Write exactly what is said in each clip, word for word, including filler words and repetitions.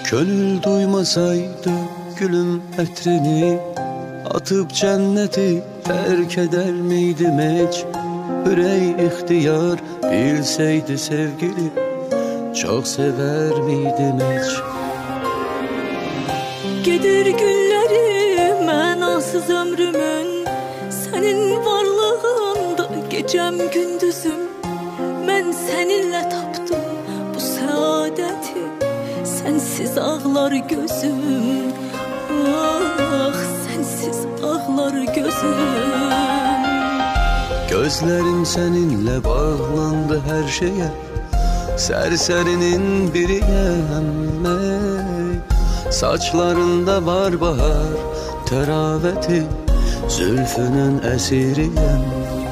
Gönül duymasaydı gülüm ətrini, atıp cenneti terk eder miydim hiç? Ürey ihtiyar bilseydi sevgili, çok sever miydim hiç? Gedir günlerim, mənasız ömrümün, senin varlığında gecem gündüzüm. Ben seninle tapdım bu saadeti, sensiz ağlar gözüm. Ah, sensiz ağlar gözüm. Gözlerim seninle bağlandı her şeye, serserinin biriyem ey. Saçlarında var bahar teraveti, zülfünün esiriyem.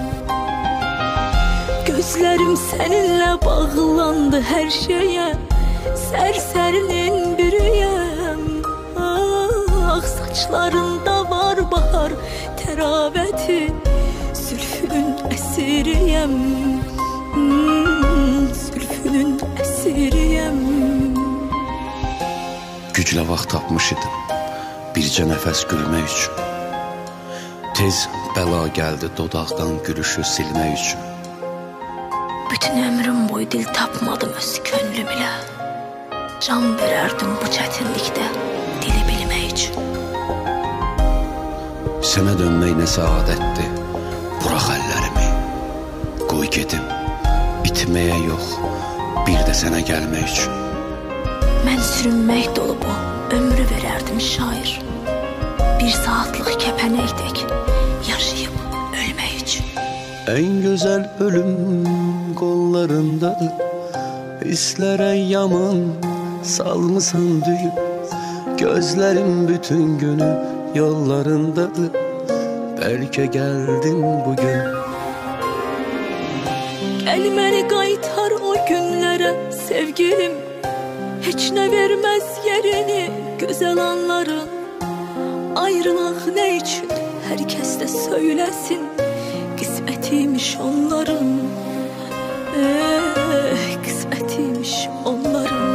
Gözlerim seninle bağlandı her şeye, serserinin biriyem. Ah, saçlarında var bahar teraveti, zülfünün esiriyem. Hmm, zülfünün esiriyem. Güclə vaxt tapmış idim bircə nəfəs gülmək üçün. Tez bəla gəldi dodaqdan gülüşü silmək üçün. Bütün ömrüm boyu dil tapmadım öz könlüm ilə. Can verərdim bu çətinlikdə dili bilmək üçün. Sənə dönmək nə saadətdir, burax əllərimi. Qoy gedim, bitməyə yox, bir də sənə gəlmək üçün. Mən sürünmək dolu bu ömrü verərdim şair. Bir saatlıq kəpənəkdək yaşayıb ölmək üçün. En güzel ölüm kollarındadır, hislere yaman salmısan düyüp. Gözlerim bütün günü yollarındadır, belki geldin bugün. Gel məni qaytar o günlərə sevgilim, heç nə verməz yerini gözəl anların. Ayrılıq nə üçün hər kəs də söyləsin, qismətiymiş onların. Eh, qismətiymiş onların.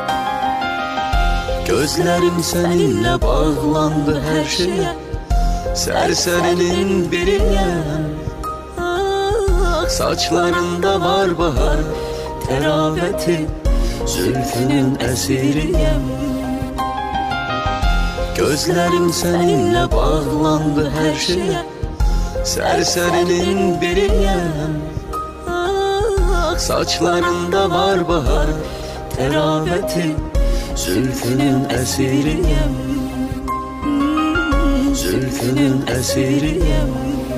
Gözlerim seninle bağlandı her şeye, serserinin biriyem. Saçlarında var bahar teraveti, zülfünün esiriyem. Gözlerim seninle bağlandı her şeye, serserinin biriyem. Saçlarında var bahar teraveti, zülfünün esiriyem. Zülfünün esiriyem.